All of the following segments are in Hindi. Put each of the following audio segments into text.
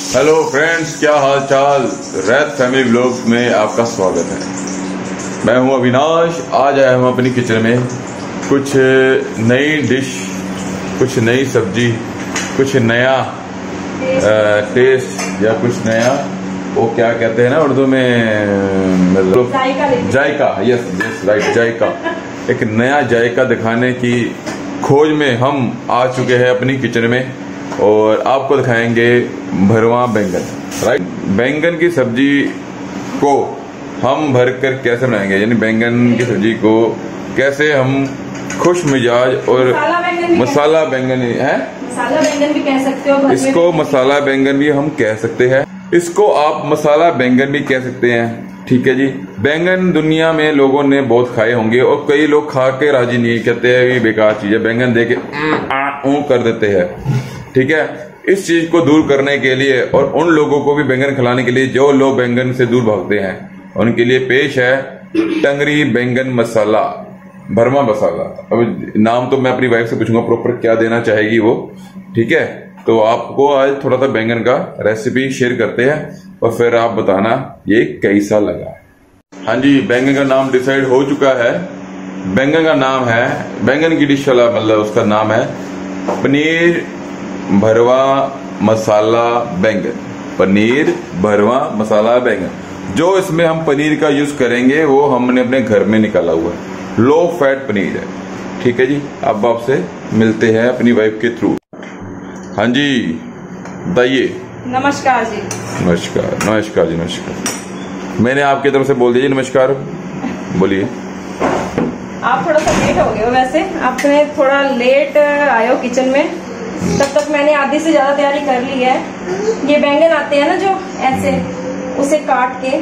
हेलो फ्रेंड्स, क्या हाल चाल। रैत फैमिली व्लॉग्स में आपका स्वागत है। मैं हूं अविनाश। आज आया हूं अपनी किचन में कुछ नई डिश, कुछ नई सब्जी, कुछ नया टेस्ट या कुछ नया, वो क्या कहते हैं ना उर्दू में, मतलब जायका। यस यस राइट, जायका। एक नया जायका दिखाने की खोज में हम आ चुके हैं अपनी किचन में और आपको दिखाएंगे भरवा बैंगन। राइट, बैंगन की सब्जी को हम भरकर कैसे बनाएंगे, यानी बैंगन की सब्जी को कैसे हम खुश मिजाज और मसाला बैंगन है, मसाला बैंगन भी कह सकते हो, इसको मसाला बैंगन भी हम कह सकते हैं, इसको आप मसाला बैंगन भी कह सकते हैं। ठीक है जी। बैंगन दुनिया में लोगों ने बहुत खाए होंगे और कई लोग खा के राजी नहीं, कहते हैं ये बेकार चीज है, बैंगन दे के कर देते हैं। ठीक है, इस चीज को दूर करने के लिए और उन लोगों को भी बैंगन खिलाने के लिए जो लोग बैंगन से दूर भागते हैं, उनके लिए पेश है टंगरी बैंगन मसाला, भरमा मसाला। अब नाम तो मैं अपनी वाइफ से पूछूंगा प्रॉपर क्या देना चाहेगी वो। ठीक है, तो आपको आज थोड़ा सा बैंगन का रेसिपी शेयर करते हैं और फिर आप बताना ये कैसा लगा। हाँ जी, बैंगन का नाम डिसाइड हो चुका है। बैंगन का नाम है, बैंगन की डिश वाला मतलब उसका नाम है पनीर भरवा मसाला बैंगन। पनीर भरवा मसाला बैंगन। जो इसमें हम पनीर का यूज करेंगे वो हमने अपने घर में निकाला हुआ है, लो फैट पनीर है। ठीक है जी। अब आपसे मिलते हैं अपनी वाइफ के थ्रू। हाँ जी बताइए। नमस्कार जी। नमस्कार नमस्कार जी, नमस्कार। मैंने आपकी तरफ से बोल दिया नमस्कार, बोलिए। आप थोड़ा सा लेट हो गए हो, वैसे आपने थोड़ा लेट आए हो किचन में, तब तक मैंने आधी से ज्यादा तैयारी कर ली है। ये बैंगन आते हैं ना जो ऐसे, उसे काट के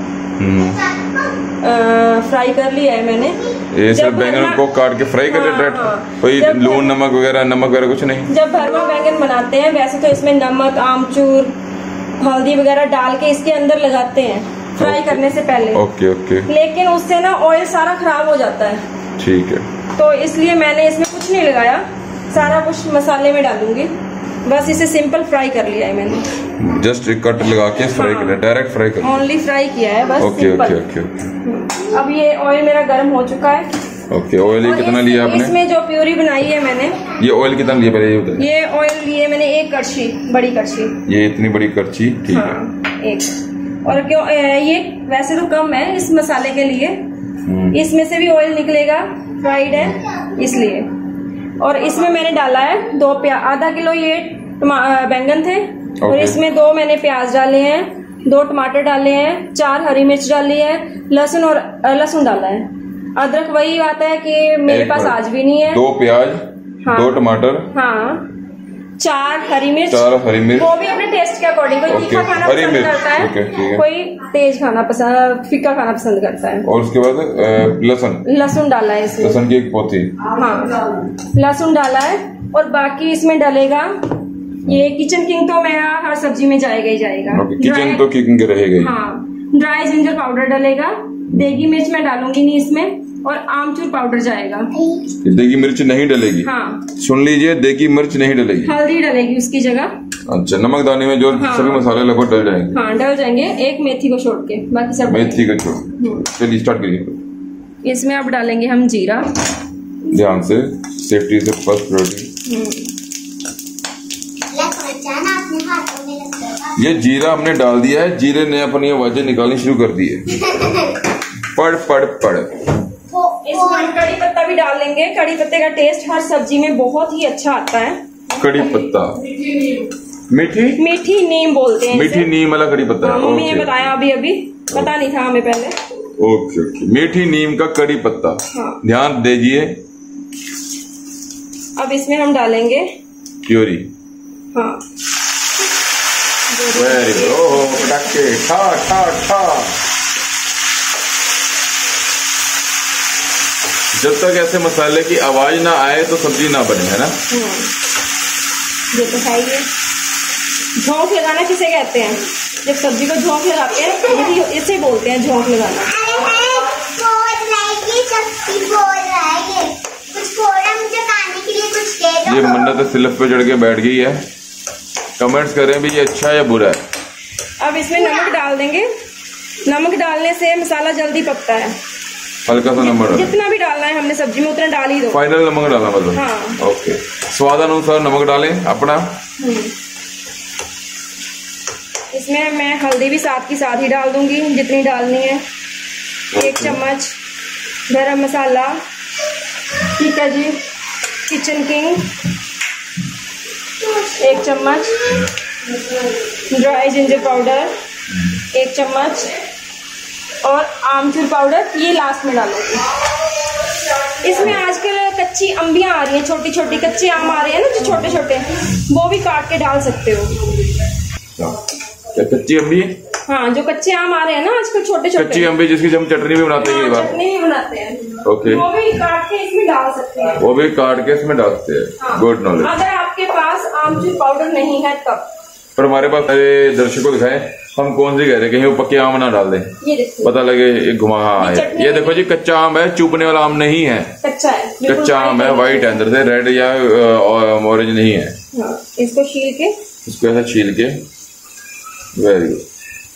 फ्राई कर लिया है मैंने। ये सब बैंगन को काट के फ्राई कर लेते हैं, कोई लून नमक वगैरह कुछ नहीं। जब भरवा बैंगन बनाते हैं वैसे तो इसमें नमक, आमचूर, हल्दी वगैरह डाल के इसके अंदर लगाते हैं फ्राई करने से पहले। Okay okay. लेकिन उससे ना ऑयल सारा खराब हो जाता है। ठीक है, तो इसलिए मैंने इसमें कुछ नहीं लगाया, सारा कुछ मसाले में डालूंगी। बस इसे सिंपल फ्राई कर लिया है मैंने, जस्ट कट लगा के फ्राई कर, डायरेक्ट फ्राई कर, ओनली फ्राई किया है बस। Okay okay okay. अब ये ऑयल मेरा गर्म हो चुका है। ओके, ऑयल ये कितना लिया आपने? इसमें जो प्यूरी बनाई है मैंने, ये ऑयल कितना लिया पहले ये बताइए। ये ऑयल लिए मैंने 1 कड़छी, बड़ी कड़छी। ये इतनी बड़ी कड़छी, ठीक है। एक और क्यों ये वैसे तो कम है इस मसाले के लिए, इसमें से भी ऑयल निकलेगा, फ्राइड है इसलिए। और इसमें मैंने डाला है 2 प्याज, आधा किलो ये बैंगन थे और इसमें 2 मैंने प्याज डाले हैं, 2 टमाटर डाले हैं, 4 हरी मिर्च डाली है, लहसुन और लहसुन डाला है। अदरक वही आता है कि मेरे पास आज भी नहीं है। 2 प्याज, हाँ, 2 टमाटर, हाँ, 4 हरी मिर्च, वो भी अपने टेस्ट के अकॉर्डिंग। कोई तीखा खाना पसंद करता है, कोई तेज खाना पसंद, फीका खाना पसंद करता है। और उसके बाद लहसुन डाला है इसमें, लहसुन की 1 पोथी, हाँ, लहसुन डाला है। और बाकी इसमें डलेगा ये किचन किंग, तो मेरा हर सब्जी में जाएगा ही जाएगा। किचन तो किंग रहेगा ही। हाँ, ड्राई जिंजर पाउडर डलेगा, देगी मिर्च मैं डालूंगी नहीं इसमें, और आमचूर पाउडर जाएगा। देगी मिर्च नहीं डलेगी? हाँ, सुन लीजिए, देगी मिर्च नहीं डलेगी, हल्दी डलेगी उसकी जगह। अच्छा, नमक दाने में जो सभी मसाले लगभग डल जाएंगे। हाँ, डल जाएंगे, एक मेथी को छोड़ के, बाकी सब मेथी को छोड़। चलिए स्टार्ट करिए। इसमें अब डालेंगे हम जीरा, ध्यान से, सेफ्टी से फर्स्ट प्रायोरिटी। ये जीरा हमने डाल दिया है, जीरे ने अपनी आवाजें निकालनी शुरू कर दी है। पड़ पड़ पड़। इसमें कड़ी पत्ता भी डाल लेंगे। कड़ी पत्ते का टेस्ट हर सब्जी में बहुत ही अच्छा आता है। कड़ी पत्ता, मीठी नीम बोलते हैं, मीठी नीम वाला कड़ी पत्ता। मम्मी ने बताया, अभी पता नहीं था हमें पहले। ओके ओके, मीठी नीम का कड़ी पत्ता। हाँ। ध्यान दीजिए। अब इसमें हम डालेंगे प्यूरी। हाँ, वेरी गुड, पटाखे ठा ठा ठा। जब तक ऐसे मसाले की आवाज ना आए तो सब्जी ना बने, है ना? ये तो है ही। झोंक लगाना किसे कहते हैं? जब सब्जी को झोंक लगाते हैं, इसे बोलते हैं झोंक लगाना। ये मन्नत सिलफ पे चढ़ के बैठ गई है। कमेंट्स करें भी ये अच्छा है या बुरा है। अब इसमें नमक डाल देंगे। नमक डालने से मसाला जल्दी पकता है। हल्का सा नमक जितना भी डालना है हमने सब्जी में उतना डाल ही दो। फाइनल नमक डालना मतलब? हाँ। ओके, स्वादानुसार नमक डालें अपना। इसमें मैं हल्दी भी साथ की साथ ही डाल दूंगी जितनी डालनी है। 1 चम्मच गरम मसाला, ठीक है जी, किचन किंग 1 चम्मच, ड्राई जिंजर पाउडर 1 चम्मच और आमचूर पाउडर ये लास्ट में डालूंगी। इसमें आजकल कच्ची अम्बियां आ रही हैं, छोटी छोटी कच्चे आम आ रहे हैं ना जो छोटे छोटे, वो भी काट के डाल सकते हो। क्या कच्ची अम्बी? हाँ, जो कच्चे आम आ रहे हैं ना आजकल छोटे छोटे, कच्ची अम्बी जिसकी हम चटनी भी बनाते हैं। हाँ, चटनी भी बनाते हैं। ओके, वो भी काट के इसमें डाल सकते हैं। वो भी काट के इसमें डालते हैं। हाँ। Good knowledge. अगर आपके पास आमचूर पाउडर नहीं है तब। पर हमारे पास दर्शकों को दिखाएं हम कौन सी कह रहे हैं, कहीं वो पक्के आम ना डाल दें, ये देखो पता लगे एक घुमा। हाँ, ये देखो जी, कच्चा आम है, चुपने वाला आम नहीं है, कच्चा है, कच्चा आम है, व्हाइट है अंदर से, रेड या ऑरेंज नहीं है। हाँ, इसको छील के, इसको ऐसा छील के, वेरी गुड।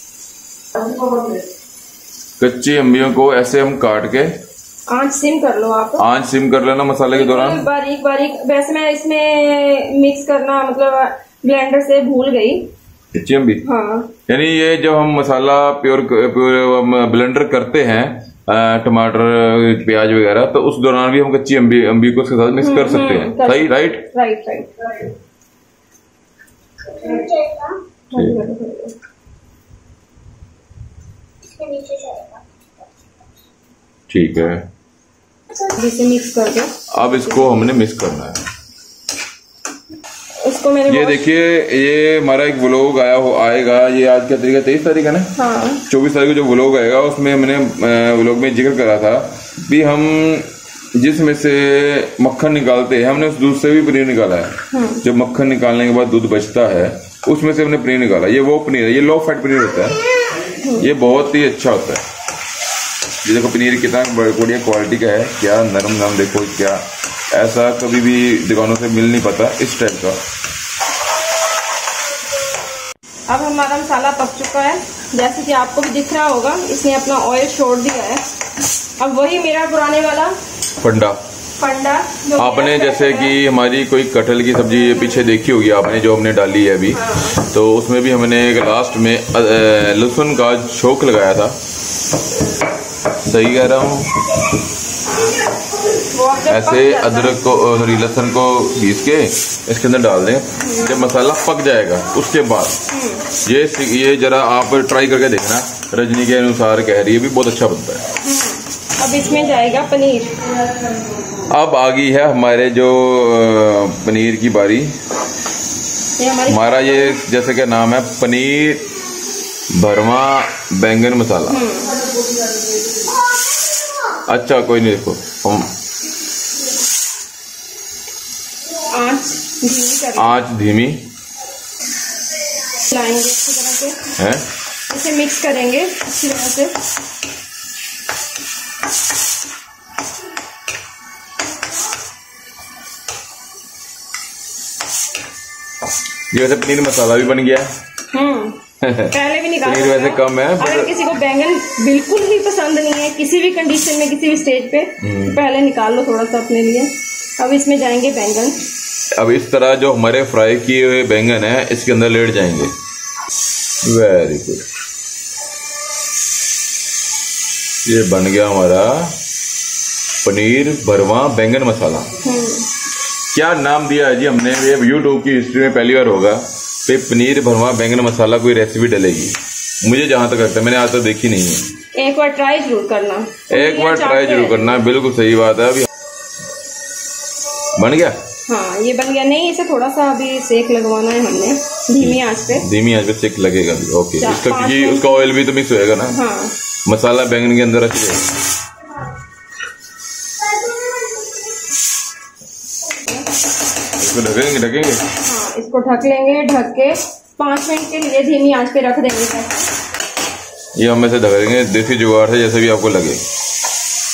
कच्ची अम्बियों को ऐसे हम काट के, आंच सिम कर लो आप, आंच सिम कर लेना मसाले के दौरान। बारीक बारीक। वैसे मैं इसमें मिक्स करना मतलब ब्लेंडर से भूल गई। कच्ची अम्बी? हाँ। यानी ये जब हम मसाला प्योर ब्लेंडर करते हैं, टमाटर प्याज वगैरह, तो उस दौरान भी हम कच्ची अम्बी को उसके साथ मिक्स कर सकते हैं। सही, राइट राइट। ठीक है, इसे मिक्स कर दो। अब इसको हमने मिक्स करना है। इसको मैंने ये देखिए, ये हमारा एक व्लॉग आएगा। ये आज क्या तारीख है? 23 तारीख है ना? हाँ। 24 तारीख को जो व्लॉग आएगा उसमें मैंने व्लॉग में जिक्र करा था भी हम जिसमें से मक्खन निकालते हैं, हमने उस दूध से भी पनीर निकाला है। जब मक्खन निकालने के बाद दूध बचता है उसमें से हमने पनीर निकाला। ये वो पनीर है, ये लो फैट पनीर होता है, ये बहुत ही अच्छा होता है। ये देखो पनीर कितना बढ़िया क्वालिटी का है, क्या नरम नरम, देखो क्या, ऐसा कभी भी दुकानों से मिल नहीं पाता इस टाइप का। अब हमारा मसाला पक चुका है, जैसे कि आपको भी दिख रहा होगा, इसने अपना ऑयल छोड़ दिया है। अब वही मेरा पुराने वाला फंडा आपने जैसे कि हमारी कोई कटहल की सब्जी पीछे देखी होगी आपने, जो हमने डाली है अभी। हाँ। तो उसमें भी हमने एक लास्ट में लहसुन का छोंक लगाया था। सही कह रहा हूँ? ऐसे अदरक को, सॉरी लहसुन को घिस के इसके अंदर डाल दें। जब मसाला पक जाएगा उसके बाद ये जरा आप ट्राई करके देखना। रजनी के अनुसार कह रही है भी बहुत अच्छा बनता है। अब इसमें जाएगा पनीर। अब आ गई है हमारे जो पनीर की बारी। हमारा ये जैसे क्या नाम है, पनीर भरवा बैंगन मसाला। अच्छा कोई नहीं, देखो हम आँच धीमी लाएंगे अच्छी तरह से, है इसे मिक्स करेंगे अच्छी तरह से। ये वैसे पनीर मसाला भी बन गया है। पहले भी निकाल पनीर वैसे कम है। अगर किसी को बैंगन बिल्कुल ही पसंद नहीं है, किसी भी कंडीशन में, किसी भी स्टेज पे, पहले निकाल लो थोड़ा सा अपने लिए। अब इसमें जाएंगे बैंगन। अब इस तरह जो हमारे फ्राई किए हुए बैंगन है इसके अंदर लेट जाएंगे। वेरी गुड, ये बन गया हमारा पनीर भरवा बैंगन मसाला। क्या नाम दिया है जी हमने, ये यूट्यूब की हिस्ट्री में पहली बार होगा पे पनीर भरवा बैंगन मसाला कोई रेसिपी डलेगी। मुझे जहां तक लगता है, मैंने आज तक देखी नहीं है। एक बार ट्राई जरूर करना, एक बार ट्राई जरूर करना। बिल्कुल सही बात है। अभी बन गया। हाँ, ये बन गया। नहीं, इसे थोड़ा सा अभी सेक लगवाना है हमने, धीमी आंच पे। धीमी आंच पे सेक लगेगा भी। ओके, इसका क्योंकि उसका ऑयल भी तो मिक्स होएगा ना। हाँ। मसाला बैंगन के अंदर अच्छे इसको ढकेंगे। हाँ, इसको ढक लेंगे। ढक के 5 मिनट के लिए धीमी आंच पे रख देंगे। ये हम ऐसे ढक देंगे देसी जुगाड़ से, जैसे भी आपको लगे।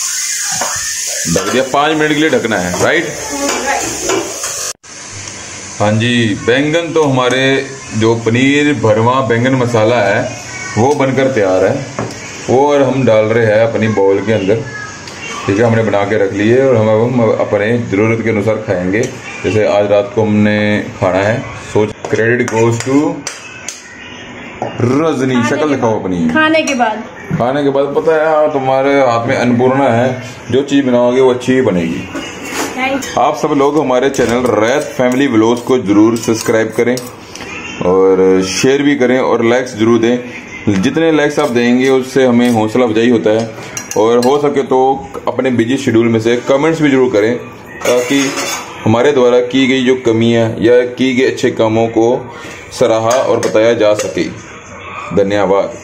ढक दिया, 5 मिनट के लिए ढकना है। राइट। हाँ जी, बैंगन तो हमारे जो पनीर भरवा बैंगन मसाला है वो बनकर तैयार है। वो और हम डाल रहे हैं अपनी बाउल के अंदर। ठीक है, हमने बना के रख लिए और हम अपने ज़रूरत के अनुसार खाएंगे। जैसे आज रात को हमने खाना है। So credit goes to Rajni. शक्ल दिखाओ अपनी। खाने के बाद पता है तुम्हारे हाथ में अन्नपूर्णा है, जो चीज़ बनाओगे वो अच्छी ही बनेगी। आप सब लोग हमारे चैनल रैत फैमिली व्लॉग्स को जरूर सब्सक्राइब करें और शेयर भी करें और लाइक्स जरूर दें। जितने लाइक्स आप देंगे उससे हमें हौसला अफजाई होता है। और हो सके तो अपने बिजी शेड्यूल में से कमेंट्स भी जरूर करें, ताकि हमारे द्वारा की गई जो कमियां या की गई अच्छे कामों को सराहा और बताया जा सके। धन्यवाद।